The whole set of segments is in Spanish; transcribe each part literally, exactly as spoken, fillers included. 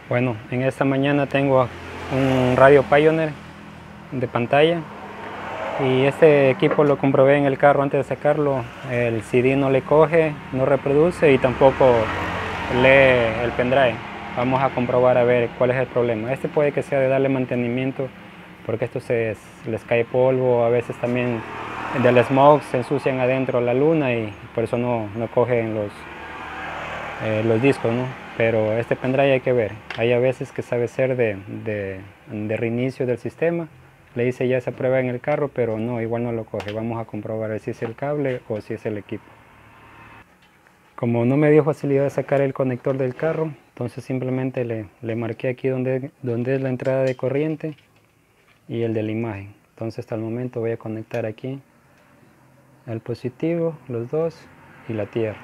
Bueno, en esta mañana tengo un radio Pioneer de pantalla y este equipo lo comprobé en el carro antes de sacarlo. El C D no le coge, no reproduce y tampoco lee el pendrive. Vamos a comprobar a ver cuál es el problema. Este puede que sea de darle mantenimiento porque esto se les cae polvo, a veces también del smog se ensucian adentro la luna y por eso no, no cogen los, eh, los discos, ¿no? Pero este pendrive hay que ver, hay a veces que sabe ser de, de, de reinicio del sistema. Le hice ya esa prueba en el carro, pero no, igual no lo coge. Vamos a comprobar si es el cable o si es el equipo. Como no me dio facilidad de sacar el conector del carro, entonces simplemente le, le marqué aquí donde, donde es la entrada de corriente y el de la imagen. Entonces hasta el momento voy a conectar aquí el positivo, los dos y la tierra.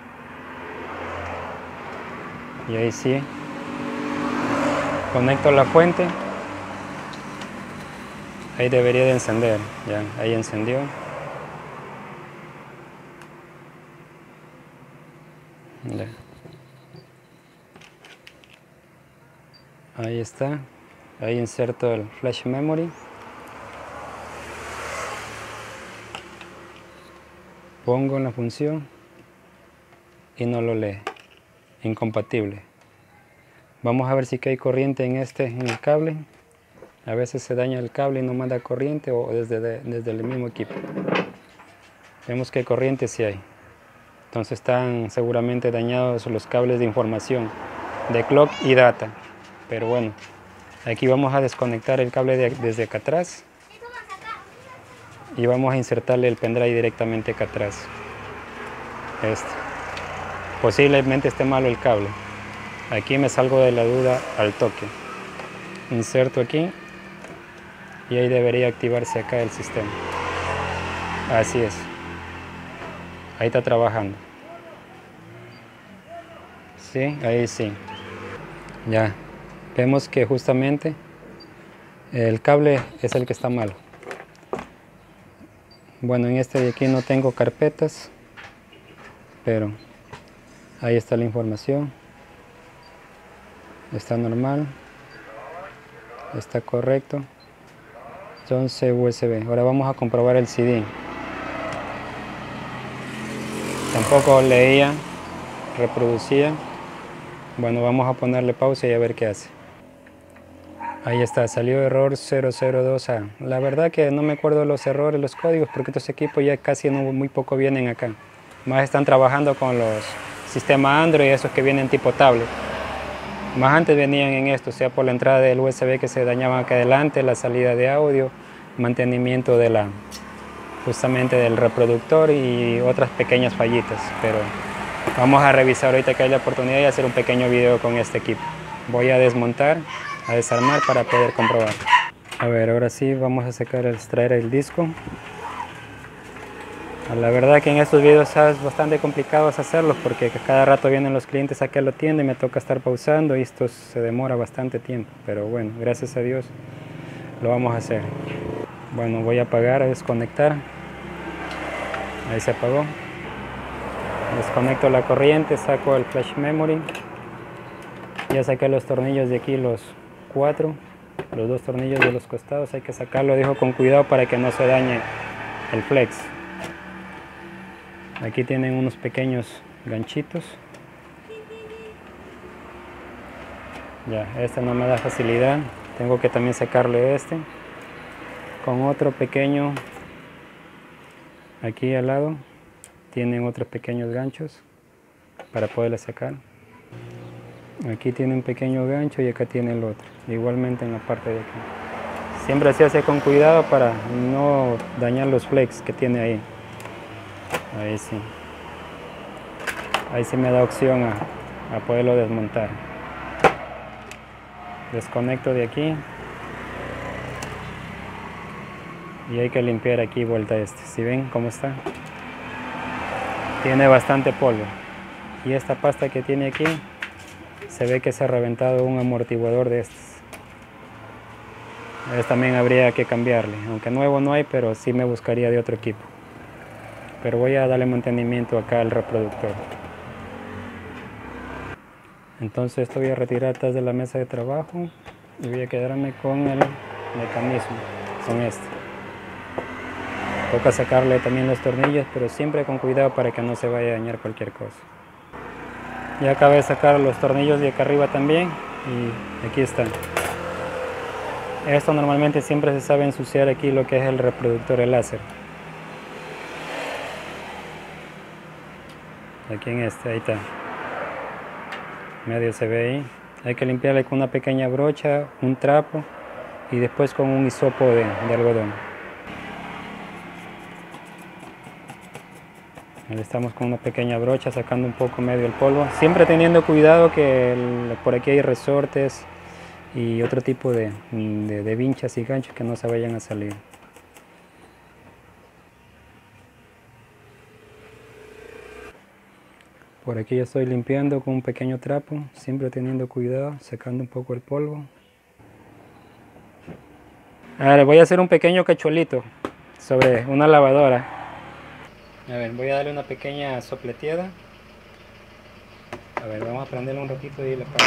Y ahí sí, conecto la fuente, ahí debería de encender, ya, ahí encendió. Ya. Ahí está, ahí inserto el flash memory. Pongo en la función y no lo lee, incompatible. Vamos a ver si hay corriente en este, en el cable. A veces se daña el cable y no manda corriente o desde, de, desde el mismo equipo. Vemos que hay corriente, sí hay. Entonces están seguramente dañados los cables de información de clock y data. Pero bueno, aquí vamos a desconectar el cable de, desde acá atrás y vamos a insertarle el pendrive directamente acá atrás. Este. Posiblemente esté malo el cable. Aquí me salgo de la duda al toque. Inserto aquí y ahí debería activarse acá el sistema. Así es. Ahí está trabajando. Sí, ahí sí. Ya. Vemos que justamente el cable es el que está malo. Bueno, en este de aquí no tengo carpetas, pero ahí está la información. Está normal. Está correcto. once U S B. Ahora vamos a comprobar el C D. Tampoco leía, reproducía. Bueno, vamos a ponerle pausa y a ver qué hace. Ahí está, salió error cero cero dos A. La verdad que no me acuerdo los errores, los códigos, porque estos equipos ya casi no, muy poco vienen acá. Más están trabajando con los sistemas Android, esos que vienen tipo tablet. Más antes venían en esto, sea por la entrada del U S B que se dañaba acá adelante, la salida de audio, mantenimiento de la, justamente del reproductor y otras pequeñas fallitas. Pero vamos a revisar ahorita que hay la oportunidad y hacer un pequeño video con este equipo. Voy a desmontar, a desarmar para poder comprobar. A ver, ahora sí vamos a sacar, extraer el disco. La verdad que en estos videos es bastante complicado hacerlos porque cada rato vienen los clientes aquí a la tienda y me toca estar pausando y esto se demora bastante tiempo. Pero bueno, gracias a Dios lo vamos a hacer. Bueno, voy a apagar, a desconectar. Ahí se apagó. Desconecto la corriente, saco el flash memory. Ya saqué los tornillos de aquí, los cuatro, los dos tornillos de los costados. Hay que sacarlo, dejo con cuidado para que no se dañe el flex. Aquí tienen unos pequeños ganchitos. Ya, este no me da facilidad. Tengo que también sacarle este. Con otro pequeño aquí al lado. Tienen otros pequeños ganchos para poderle sacar. Aquí tiene un pequeño gancho y acá tiene el otro. Igualmente en la parte de aquí. Siempre se hace con cuidado para no dañar los flex que tiene ahí. Ahí sí. Ahí sí me da opción a, a poderlo desmontar. Desconecto de aquí. Y hay que limpiar aquí vuelta este. ¿Sí ven cómo está? Tiene bastante polvo. Y esta pasta que tiene aquí, se ve que se ha reventado un amortiguador de estos. Este también habría que cambiarle. Aunque nuevo no hay, pero sí me buscaría de otro equipo. Pero voy a darle mantenimiento acá al reproductor. Entonces esto voy a retirar atrás de la mesa de trabajo y voy a quedarme con el mecanismo, con este. Toca sacarle también los tornillos, pero siempre con cuidado para que no se vaya a dañar cualquier cosa. Ya acabé de sacar los tornillos de acá arriba también y aquí están. Esto normalmente siempre se sabe ensuciar aquí lo que es el reproductor de láser. Aquí en este, ahí está. Medio se ve ahí. Hay que limpiarle con una pequeña brocha, un trapo y después con un hisopo de, de algodón. Ahí estamos con una pequeña brocha sacando un poco medio el polvo. Siempre teniendo cuidado que el, por aquí hay resortes y otro tipo de, de, de vinchas y ganchos que no se vayan a salir. Por aquí ya estoy limpiando con un pequeño trapo, siempre teniendo cuidado, sacando un poco el polvo. Ahora voy a hacer un pequeño cachuelito sobre una lavadora. A ver, voy a darle una pequeña sopleteada. A ver, vamos a prenderle un ratito y le paso.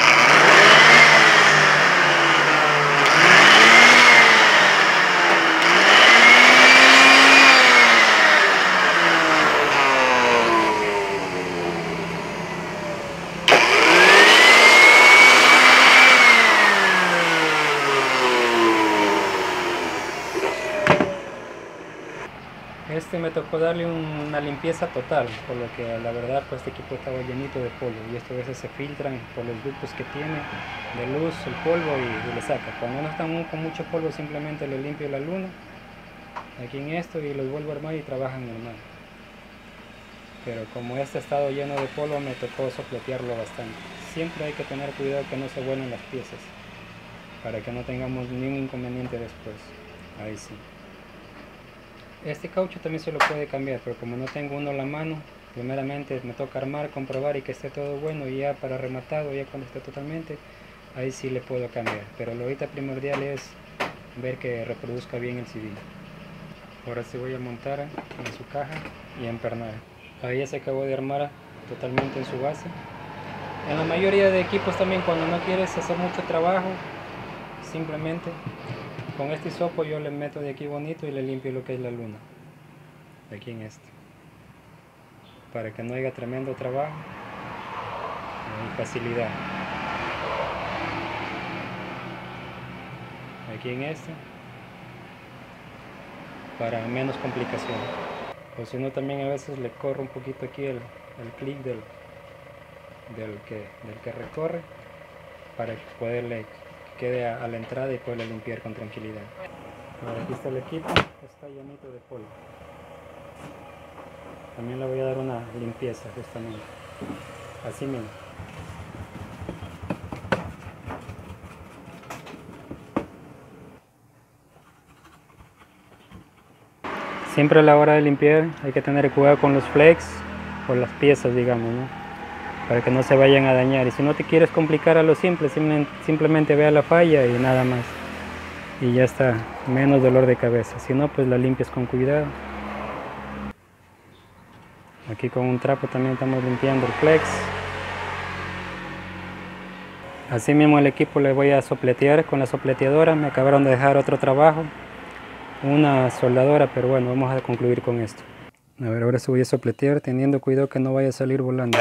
Este me tocó darle un, una limpieza total, por lo que la verdad pues este equipo estaba llenito de polvo y esto a veces se filtran por los ductos que tiene de luz, el polvo y, y le saca. Cuando no están con mucho polvo simplemente le limpio la luna aquí en esto y los vuelvo a armar y trabajan normal. Pero como este ha estado lleno de polvo me tocó sopletearlo bastante. Siempre hay que tener cuidado que no se vuelen las piezas para que no tengamos ningún inconveniente después. Ahí sí. Este caucho también se lo puede cambiar, pero como no tengo uno a la mano, primeramente me toca armar, comprobar y que esté todo bueno, y ya para rematado, ya cuando esté totalmente, ahí sí le puedo cambiar. Pero lo ahorita primordial es ver que reproduzca bien el C D. Ahora sí voy a montar en su caja y a empernar. Ahí ya se acabó de armar totalmente en su base. En la mayoría de equipos también, cuando no quieres hacer mucho trabajo, simplemente con este hisopo yo le meto de aquí bonito y le limpio lo que es la luna, aquí en este, para que no haya tremendo trabajo y facilidad. Aquí en este, para menos complicación. O si no, también a veces le corro un poquito aquí el, el clic del, del, que, del que recorre, para poderle quede a, a la entrada y poderle limpiar con tranquilidad. Ahora aquí está el equipo, está llenito de polvo. También le voy a dar una limpieza justamente, así mismo. Siempre a la hora de limpiar hay que tener cuidado con los flex o las piezas, digamos, ¿no? Para que no se vayan a dañar. Y si no te quieres complicar a lo simple, simplemente ve a la falla y nada más. Y ya está, menos dolor de cabeza. Si no, pues la limpias con cuidado. Aquí con un trapo también estamos limpiando el flex. Así mismo el equipo le voy a sopletear con la sopleteadora. Me acabaron de dejar otro trabajo, una soldadora, pero bueno, vamos a concluir con esto. A ver, ahora se voy a sopletear teniendo cuidado que no vaya a salir volando.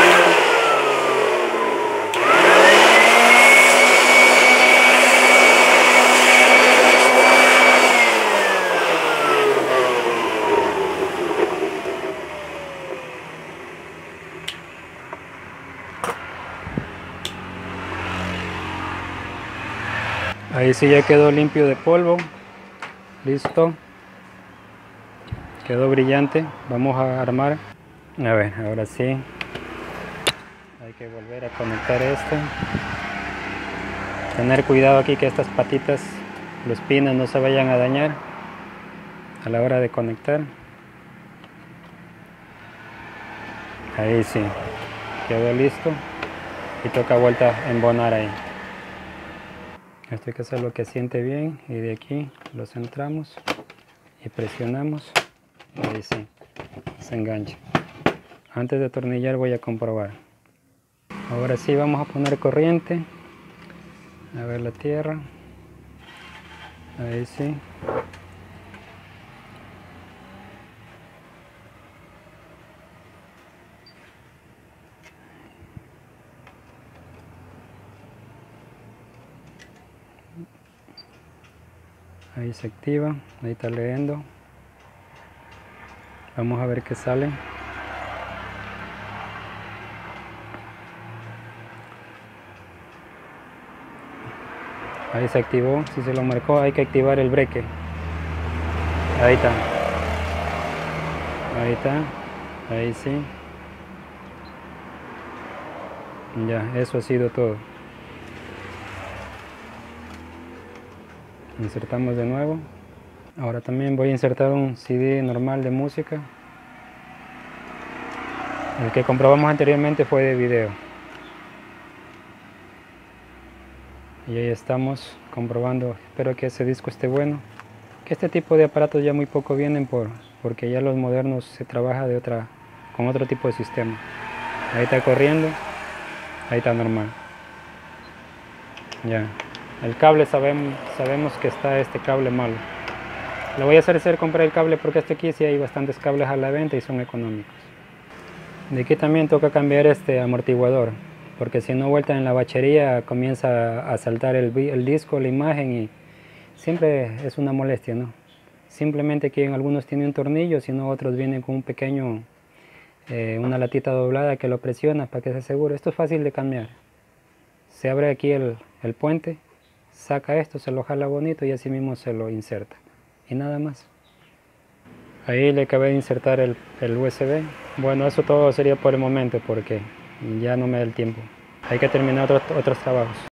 Ahí sí ya quedó limpio de polvo, listo, quedó brillante. Vamos a armar. A ver, ahora sí, hay que volver a conectar esto. Tener cuidado aquí que estas patitas, los pines no se vayan a dañar a la hora de conectar. Ahí sí, quedó listo y toca vuelta a embonar ahí. Esto hay que hacerlo que asiente bien y de aquí lo centramos y presionamos. Ahí sí, se engancha. Antes de atornillar voy a comprobar. Ahora sí vamos a poner corriente. A ver la tierra. Ahí sí. Ahí se activa, ahí está leyendo. Vamos a ver qué sale. Ahí se activó, si se lo marcó hay que activar el breque. Ahí está. Ahí está. Ahí sí. Ya, eso ha sido todo. Insertamos de nuevo. Ahora también voy a insertar un C D normal de música. El que comprobamos anteriormente fue de video. Y ahí estamos comprobando, espero que ese disco esté bueno. Que este tipo de aparatos ya muy poco vienen por, porque ya los modernos se trabaja de otra, con otro tipo de sistema. Ahí está corriendo, ahí está normal. Ya, el cable sabemos, sabemos que está este cable malo. Lo voy a hacer hacer comprar el cable porque este aquí sí hay bastantes cables a la venta y son económicos. De aquí también toca cambiar este amortiguador, porque si no vuelta en la bachería comienza a saltar el, el disco, la imagen y siempre es una molestia, ¿no? Simplemente que en algunos tienen un tornillo, sino otros vienen con un pequeño, eh, una latita doblada que lo presiona para que se asegure. Esto es fácil de cambiar. Se abre aquí el, el puente, saca esto, se lo jala bonito y así mismo se lo inserta. Y nada más. Ahí le acabé de insertar el, el U S B. Bueno, eso todo sería por el momento porque ya no me da el tiempo. Hay que terminar otros, otros trabajos.